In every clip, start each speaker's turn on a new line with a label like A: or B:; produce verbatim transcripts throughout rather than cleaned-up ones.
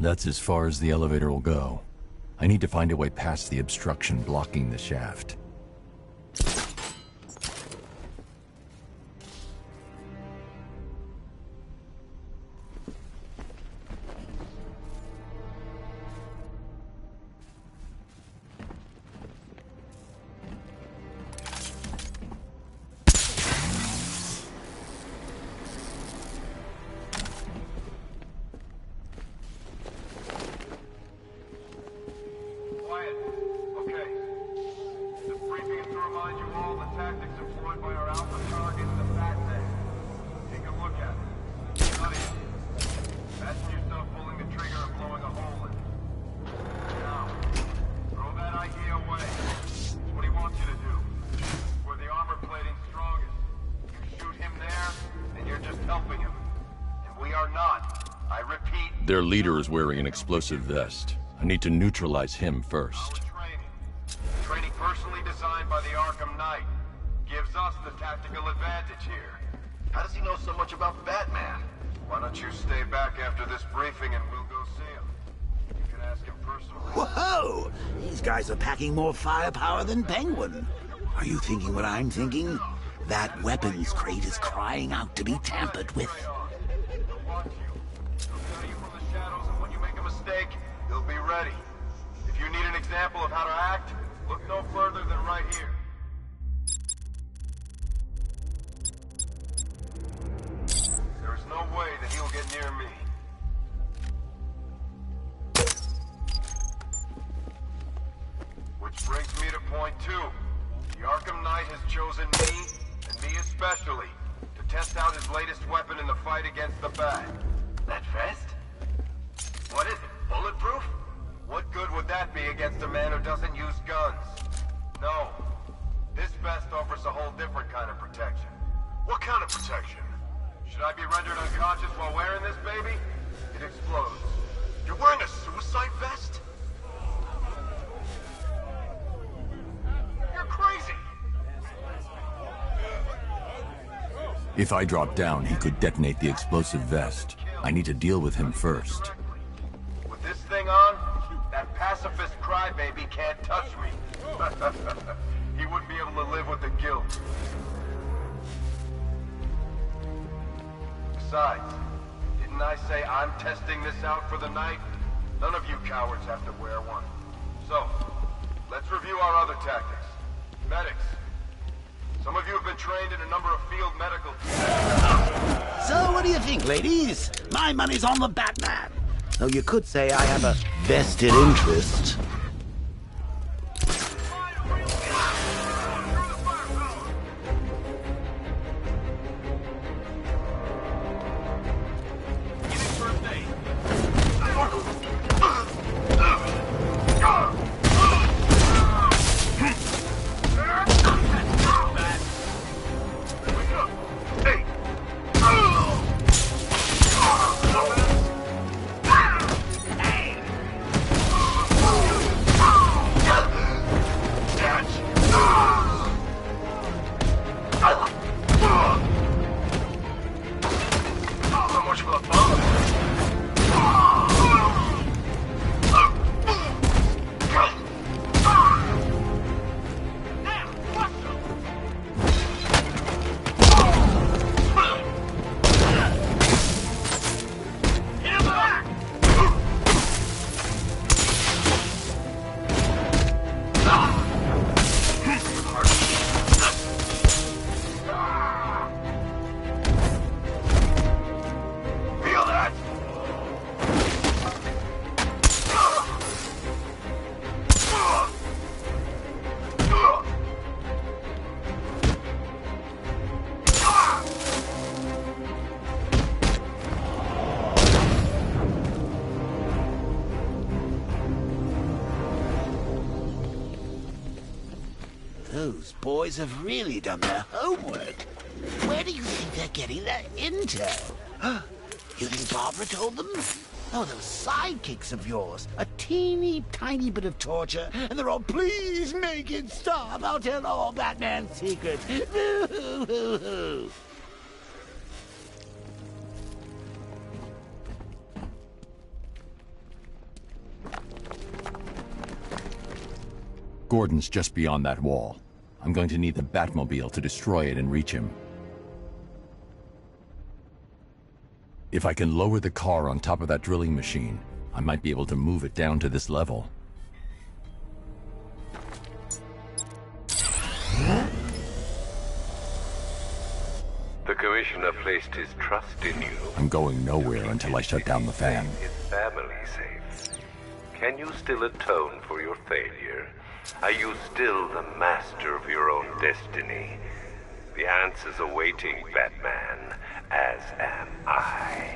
A: That's as far as the elevator will go. I need to find a way past the obstruction blocking the shaft.
B: Their leader is wearing an explosive vest. I need to neutralize him first.
C: Training. Training personally designed by the Arkham Knight. Gives us the tactical advantage here. How does he know so much about Batman? Why don't you stay back after this briefing and we'll go see him? You can ask him personally.
D: Whoa! These guys are packing more firepower than Penguin. Are you thinking what I'm thinking? That weapons crate is crying out to be tampered with.
C: He'll be ready. If you need an example of how to act, look no further than right here. There is no way that he'll get near me. Which brings me to point two. The Arkham Knight has chosen me, and me especially, to test out his latest weapon in the fight against the Bat. That vest? What is it? Bulletproof? What good would that be against a man who doesn't use guns? No. This vest offers a whole different kind of protection. What kind of protection? Should I be rendered unconscious while wearing this baby? It explodes. You're wearing a suicide vest? You're crazy!
A: If I drop down, he could detonate the explosive vest. I need to deal with him first.
C: This thing on, that pacifist crybaby can't touch me. He wouldn't be able to live with the guilt. Besides, didn't I say I'm testing this out for the night? None of you cowards have to wear one. So, let's review our other tactics. Medics. Some of you have been trained in a number of field medical teams.
D: So what do you think, ladies? My money's on the Batman. Though you could say I have a vested interest. Those boys have really done their homework. Where do you think they're getting their intel? You think Barbara told them? Oh, those sidekicks of yours. A teeny tiny bit of torture, and they're all, please make it stop. I'll tell all Batman's secrets.
A: Gordon's just beyond that wall. I'm going to need the Batmobile to destroy it and reach him. If I can lower the car on top of that drilling machine, I might be able to move it down to this level.
E: The Commissioner placed his trust in you.
A: I'm going nowhere until I shut down the fan.
E: His family safe. Can you still atone for your failure? Are you still the master of your own destiny? The answer's awaiting, Batman, as am I.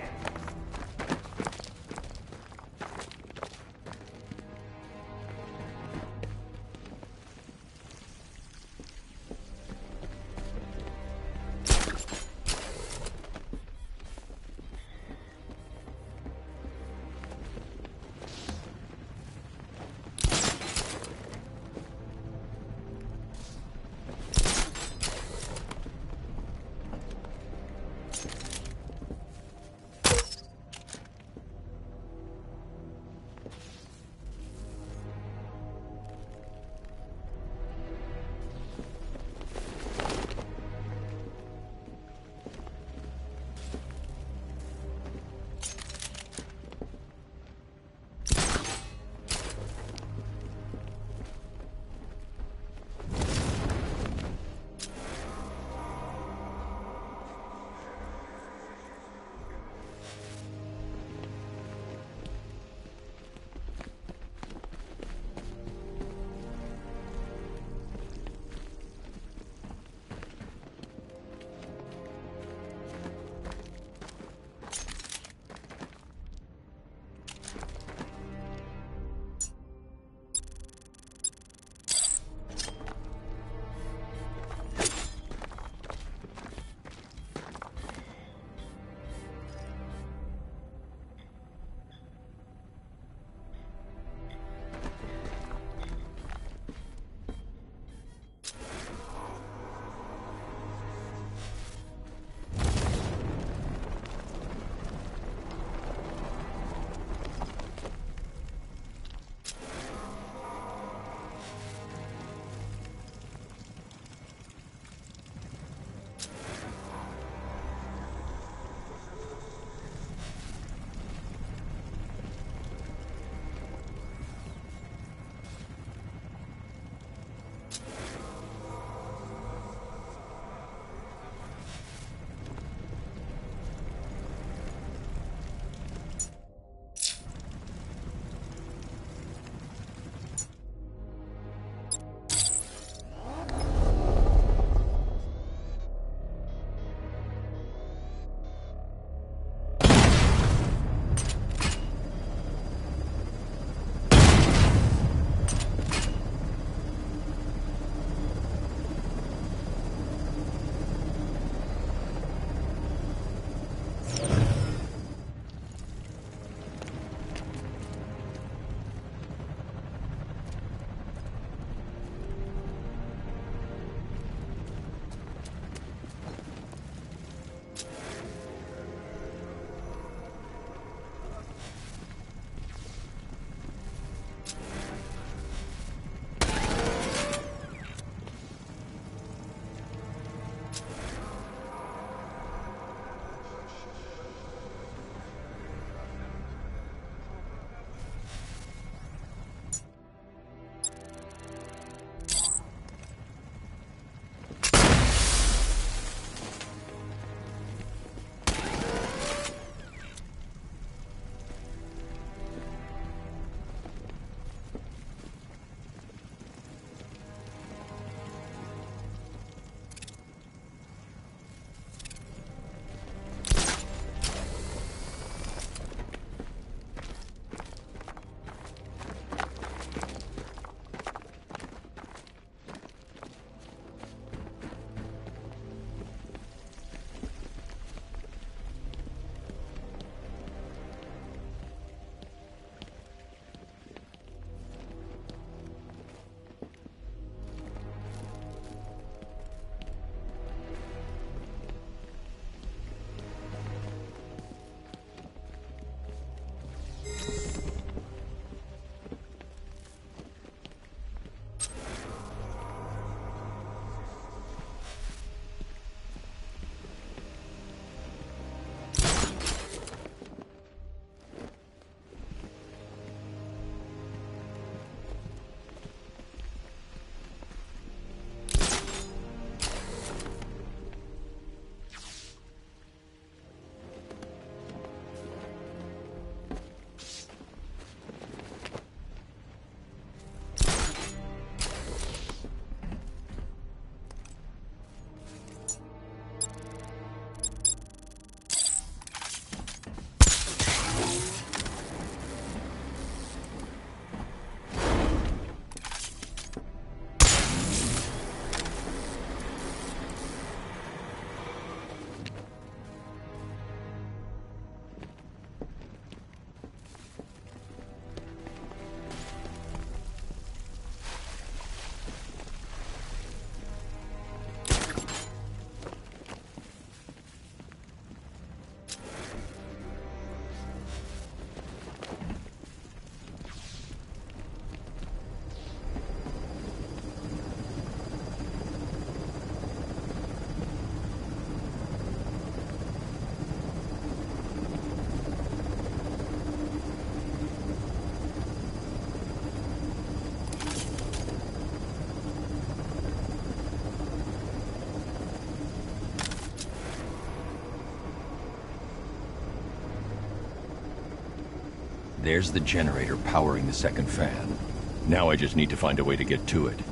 B: There's the generator powering the second fan. Now I just need to find a way to get to it.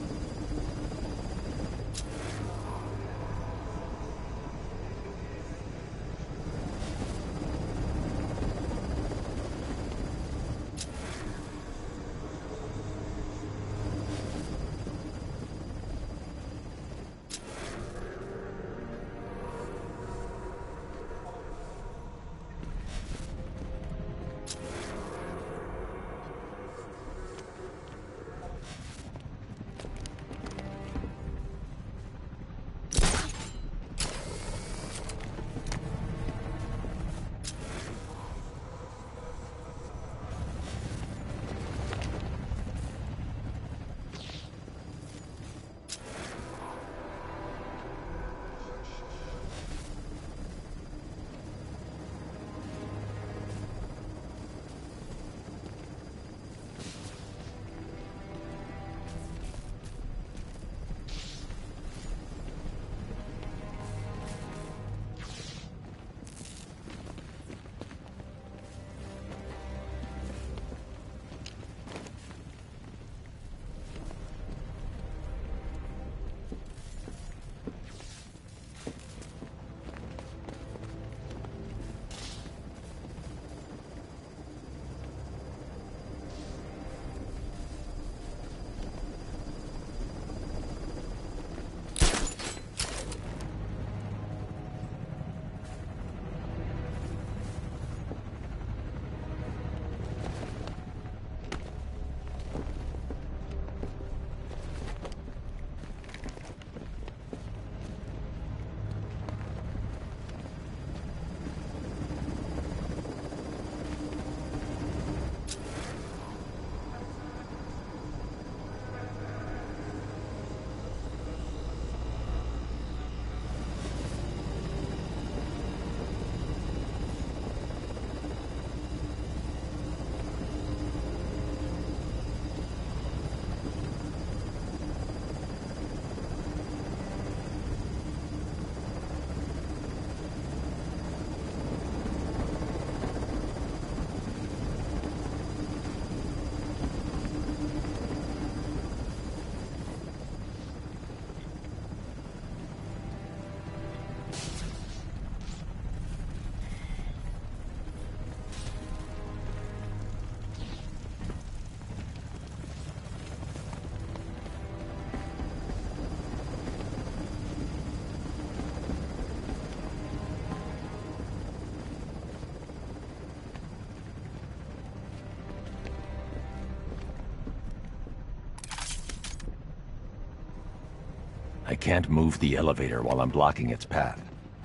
B: I can't move the elevator while I'm blocking its path.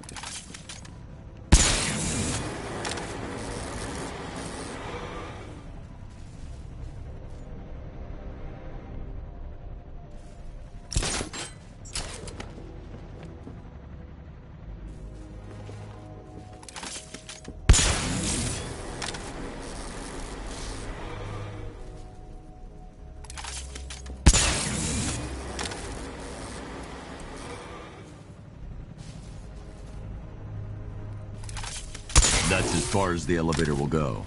B: That's as far as the elevator will go.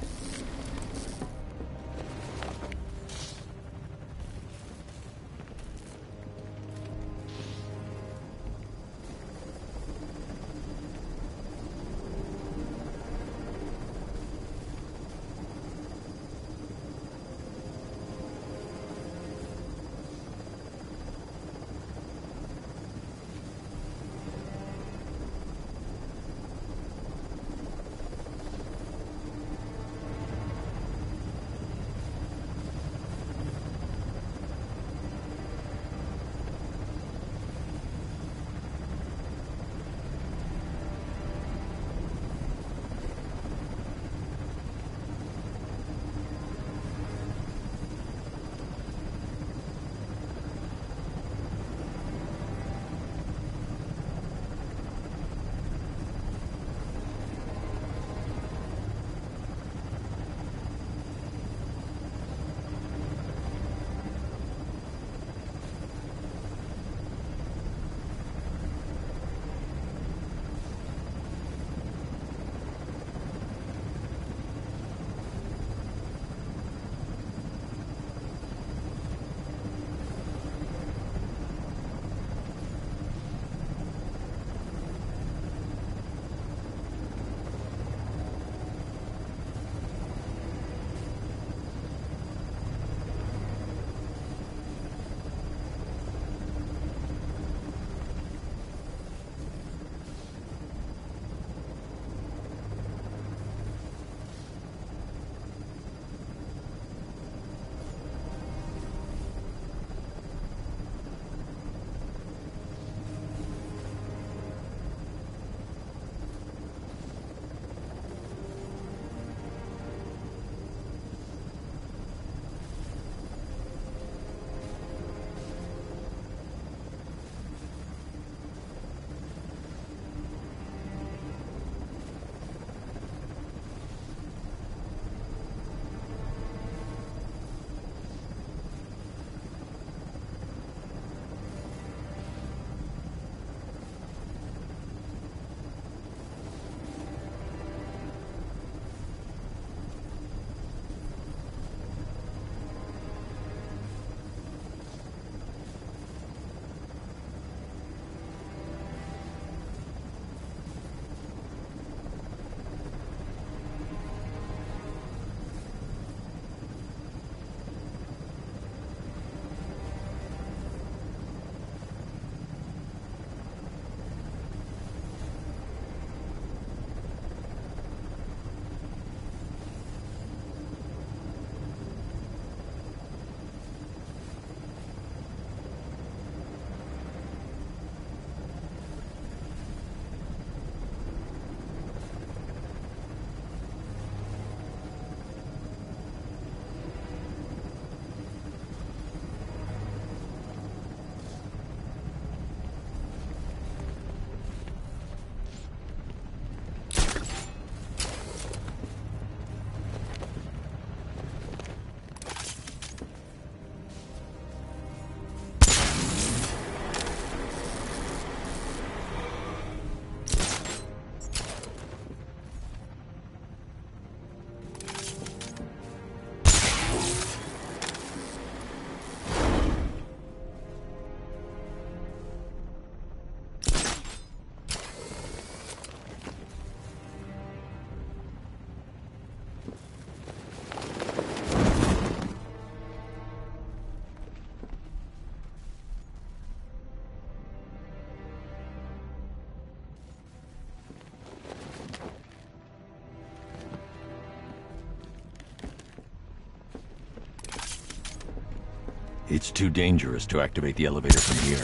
B: It's too dangerous to activate the elevator from here.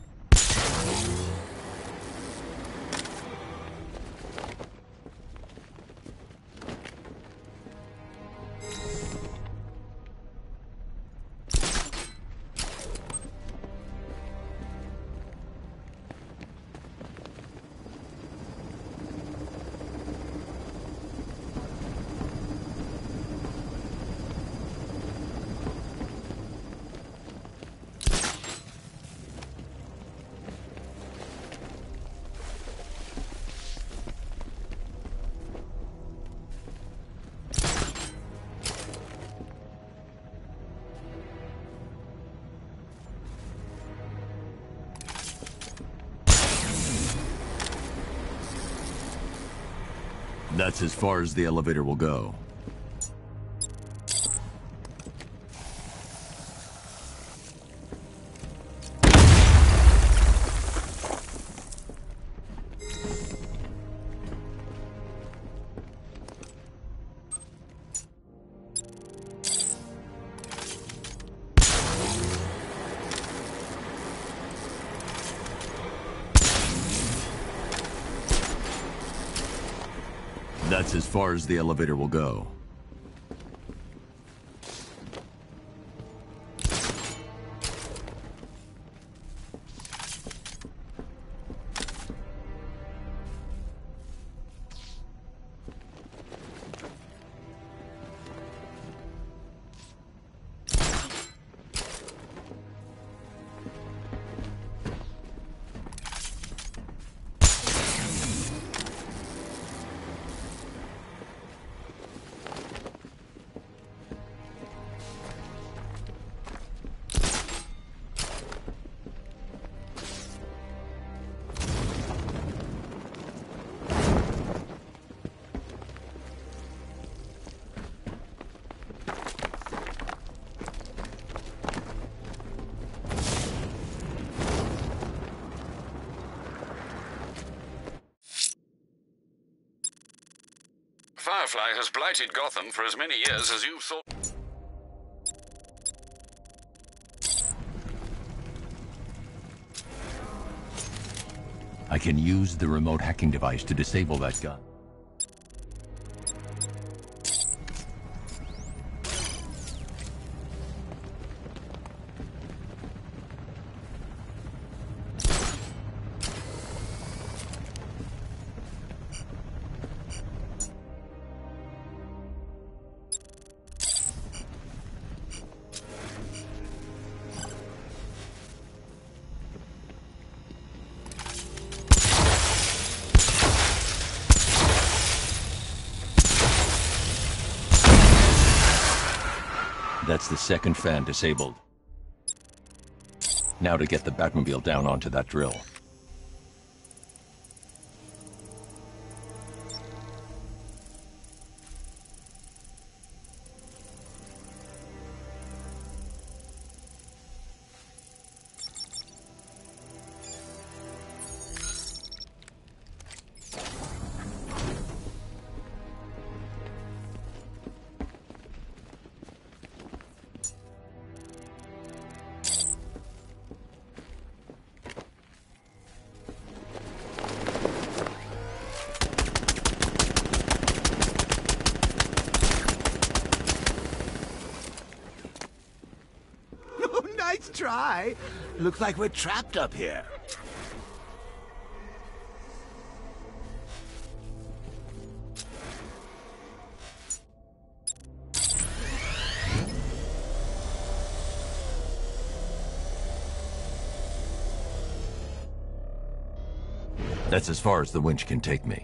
B: That's as far as the elevator will go. That's as far as the elevator will go.
F: Firefly has blighted Gotham for as many years as you've thought.
B: I can use the remote hacking device to disable that gun. That's the second fan disabled. Now to get the Batmobile down onto that drill.
D: Nice try. Looks like we're trapped up here.
B: That's as far as the winch can take me.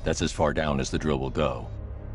B: That's as far down as the drill will go.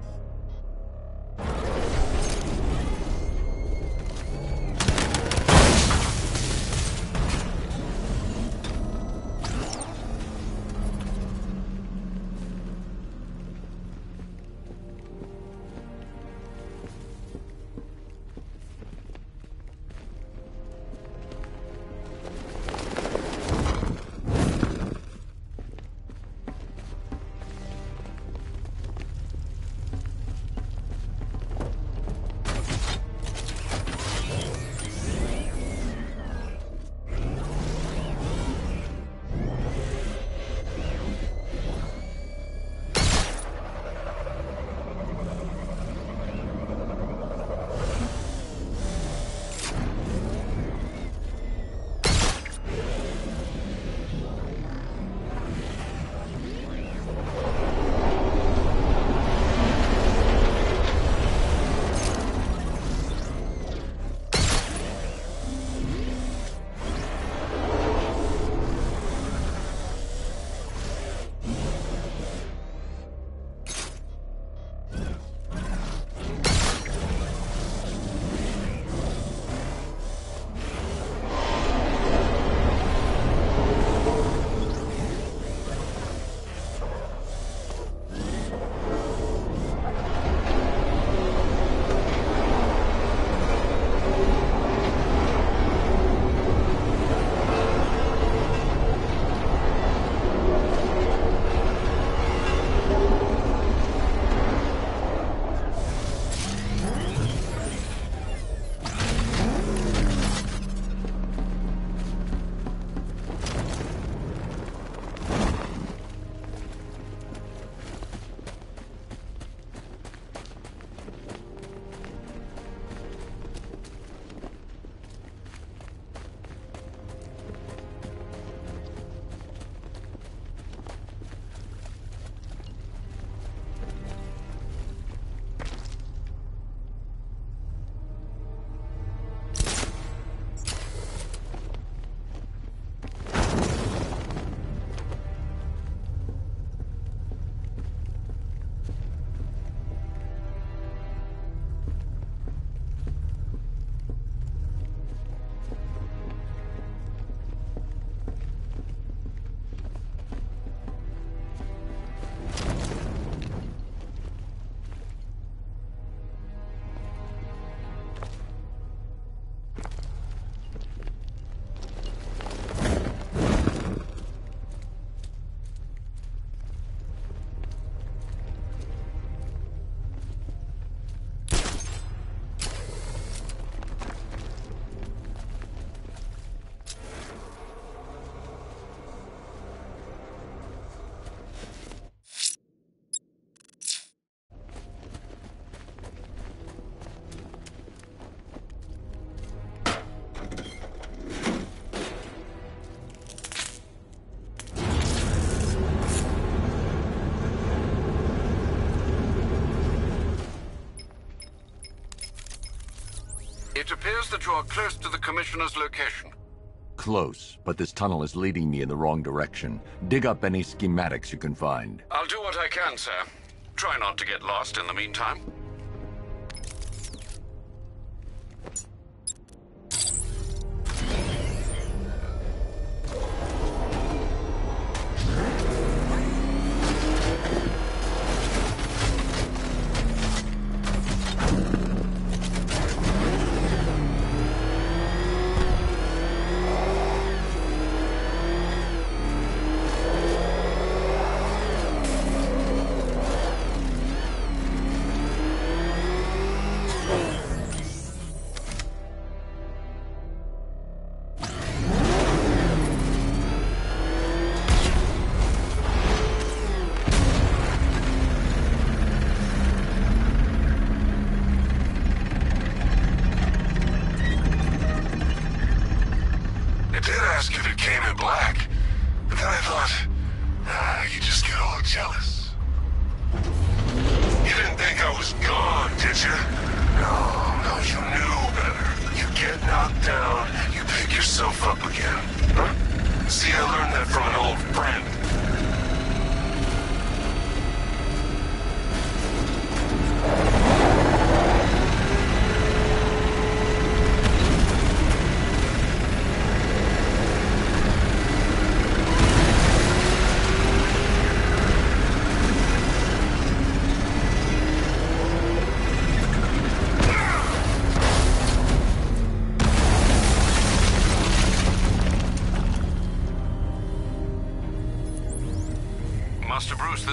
F: It appears that you are close to the Commissioner's location.
A: Close, but this tunnel is leading me in the wrong direction. Dig up any schematics you can find.
F: I'll do what I can, sir. Try not to get lost in the meantime.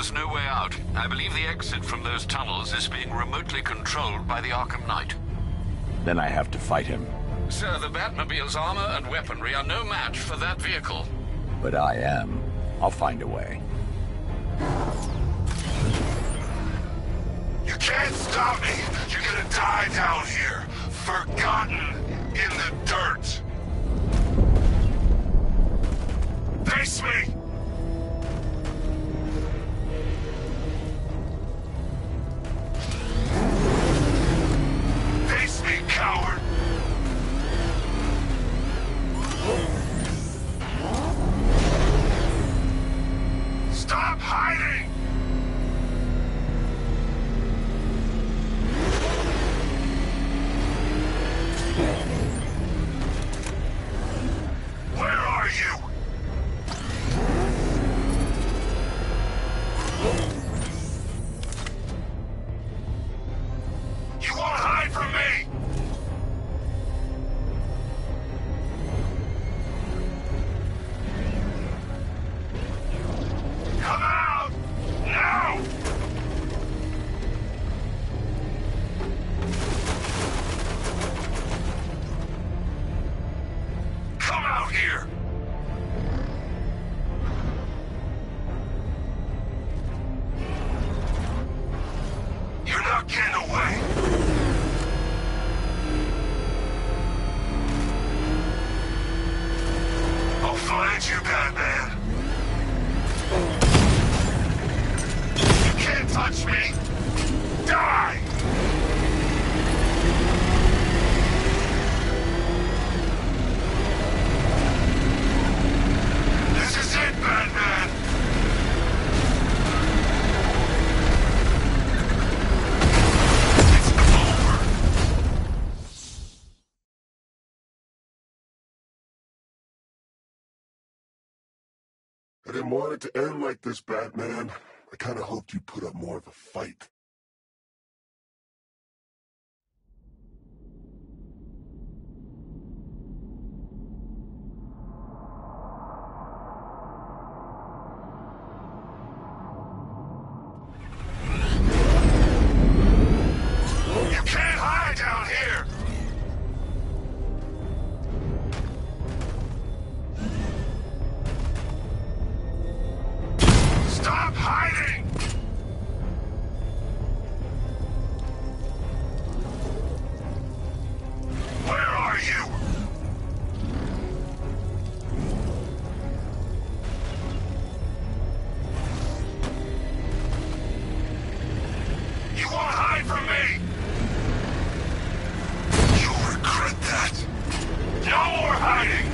F: There's no way out. I believe the exit from those tunnels is being remotely controlled by the Arkham Knight.
A: Then I have to fight him.
F: Sir, the Batmobile's armor and weaponry are no match for that vehicle.
A: But I am. I'll find a way.
G: You can't stop me! You're gonna die down here! Forgotten in the dirt! Face me! Face me, coward! Stop hiding! Where are you? You won't hide from me! Come out! Now! Come out here! You're not getting away! I'll find you, Batman! You can't touch me! Die! This is it, Batman! It's over!
H: I didn't want it to end like this, Batman. I kinda hoped you'd put up more of a fight.
G: You can't hide down here! Stop hiding! Where are you? You won't hide from me! You'll regret that! No more hiding!